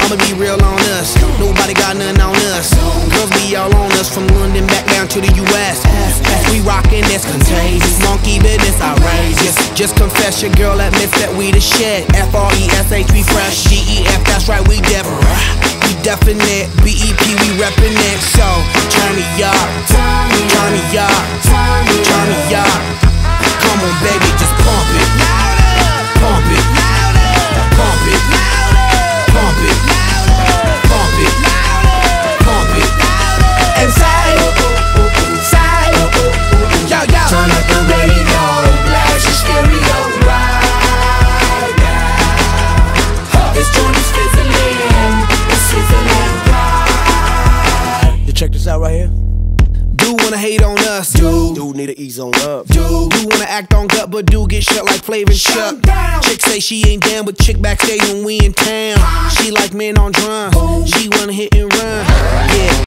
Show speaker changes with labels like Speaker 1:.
Speaker 1: I'ma be real on us. Nobody got nothing on us. Girls be all on us from London back down to the US. As we rockin', it's contagious. Monkey business outrageous. Just confess your girl admits that we the shit. F-R-E-S-H, we fresh. G-E-F, that's right, we different. We definite. B-E-P, we reppin' it. So turn me up, turn me up, turn me up. Come on, baby, just pump it, pump it, pump it, pump it, pump it, pump it, and say, yo, yo.
Speaker 2: Turn up the radio, blast your stereo right now. This joint is fizzling, it's sizzling right.
Speaker 3: You check this out right here.
Speaker 1: Dude wanna hate on us,
Speaker 3: Dude need to ease on up.
Speaker 1: Dude wanna act on gut, but dude get shut like Flavor and Chuck. Chick say she ain't down, but chick backstage when we in town. She like men on drum. She wanna hit and run. Yeah.